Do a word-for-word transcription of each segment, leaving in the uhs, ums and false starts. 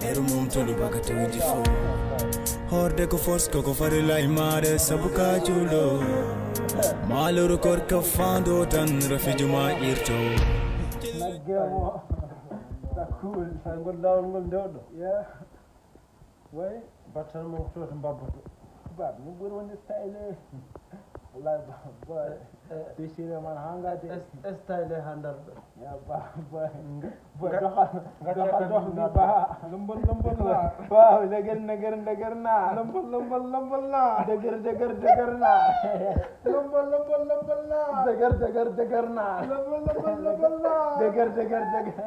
teru mum tolu baga tawiji fo horde ko force ko ko fari lay mare sabuka chulo maluru kor ka fando tan rafijuma irto nagemo da cool ngol dawol ngol dewdo yeah way batal mo to mbabbato bab ni bur woni style wallahi boy bisire man hanga de style handar ya ba boy boy doxal doxal dox ni ba lambal lambal la waaw neger neger neger na lambal lambal lambal na deger deger deger na lambal lambal lambal na deger deger deger na lambal lambal lambal na deger deger deger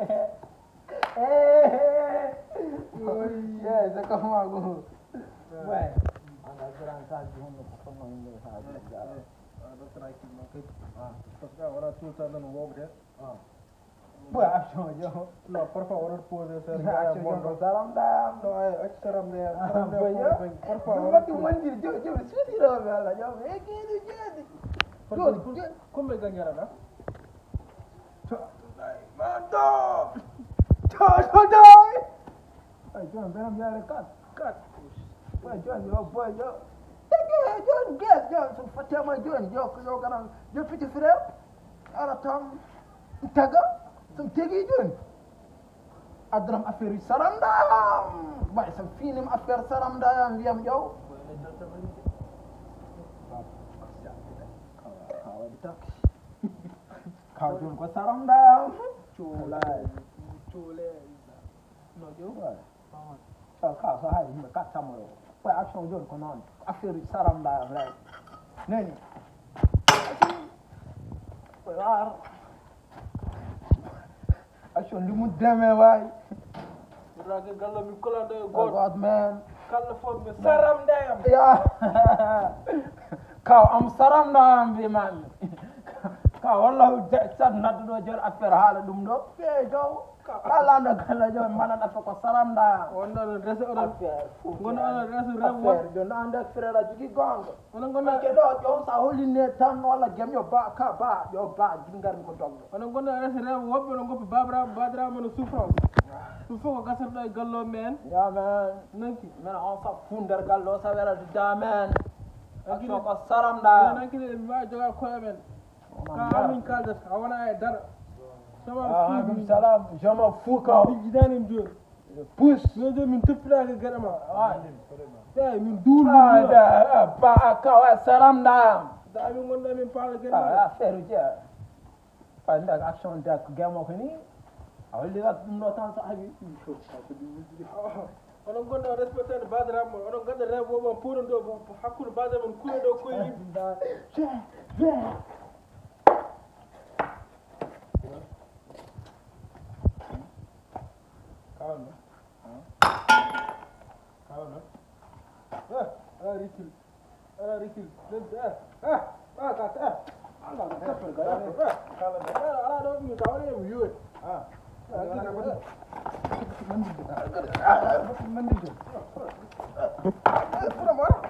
eh oy ya zakama go way ana gran sa juno ko no inde ha ja ada traki no ke ah toka ora tuta dan wogde ah boy action yo no por favor pose ser mondo salam da no ay salam da salam da por favor mati mandir jo jo sudi ro bala jo e ke du jadi ko come gagnara da mando to to dai ay jo beram yare kat kat boy John yo boy yo tege John get John so fatama John yo yo kana yo petit frère ala tam taga so tege John adram affaire saranda bay sam finim affaire saranda yam yow ka John ko saranda chula chule no yo ka ka sa hay me ka tamoro pa action John ko non affaire saranda right neni ko ar action limu deme way rage gallo mi kolande god god man kala fo me saranda yam ya ka am saranda am bi man ka wallahu sad naddo jor affaire hala dum do be go ala ndo kala jo mana da ko saranda wonno reso ngono ala reso rewo do nanda frère jigi gongo wono ngono ke do jo sa holine tan wala gem yo ba ka ba yo ba gingar ko doggo wono ngono reso rewo wobbe no ngoppi babra badra mo souffrance il faut ko gasar do gallo men ya man nanki men on sa funder gallo sa wera di damen ak ko saranda nanki ma joga ko men ka amin kalda awana ay dar Alaikum salam, jama fuka. Bijidanim jor. Push. Noje min tupla ke garama. Ah. Tay min dulu. Ah da ba ka wa saram da. Da mi ngonda min pala ke. Ah feru je. Panda action da ko gamo ko ni. Awli da no tan sa habi. Onon gonda respecter badra mo. Onon gonda rebo mo puro do hakul badra mon kuyo do ko yi. Je. Je. Calma. Calma. Ah, ah, Rikil. Ah, Rikil. Ah, ah, ah, ah, ah. Allah, tak percaya. Kalau dah, Allah dah minta orang yang view. Ah. Mandi. Mandi. Mandi. Pura mana?